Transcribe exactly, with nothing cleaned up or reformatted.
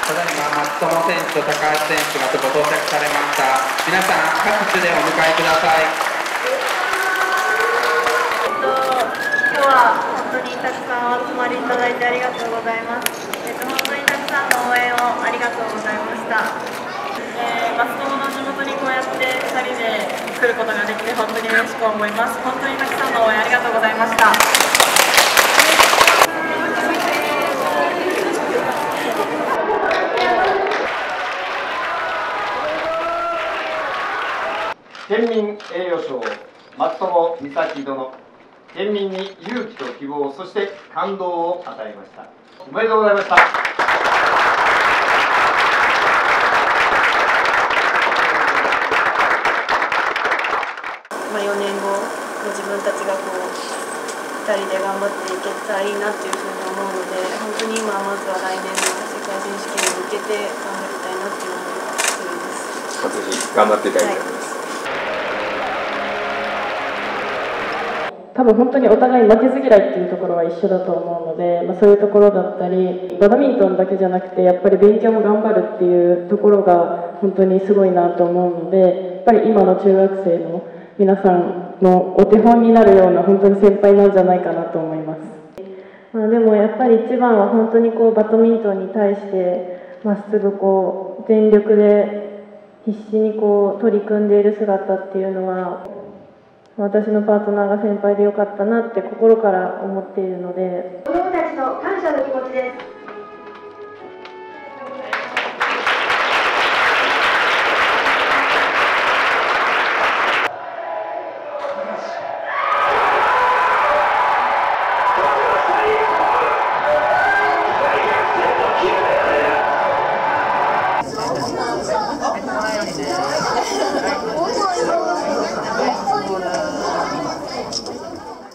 ただいま松友選手と高橋選手が到着されました。皆さん拍手でお迎えください。 えっと、今日は本当にたくさんお集まりいただいてありがとうございます。えっと、本当にたくさんの応援をありがとうございました。えー、松友の地元にこうやってふたりで来ることができて本当に嬉しく思います。本当にたくさんの応援ありがとうございました。 県民栄誉賞松友美咲殿、県民に勇気と希望、そして感動を与えました。おめでとうございました。 まあ、よねんごの自分たちがこうふたりで頑張っていけたらいいなっていうふうに思うので、本当に今はまずは来年の世界選手権に向けて頑張りたいなっていう思いが強いです。 ぜひ頑張っていただきたいと思います。はい、 多分本当にお互い負けず嫌いっていうところは一緒だと思うので、まあ、そういうところだったり、バドミントンだけじゃなくてやっぱり勉強も頑張るっていうところが本当にすごいなと思うので、やっぱり今の中学生の皆さんのお手本になるような本当に先輩なんじゃないかなと思います。まあ、でもやっぱり一番は本当にこうバドミントンに対してまっすぐこう全力で必死にこう取り組んでいる姿っていうのは、私のパートナーが先輩でよかったなって心から思っているので、 子どもたちの感謝の気持ちです。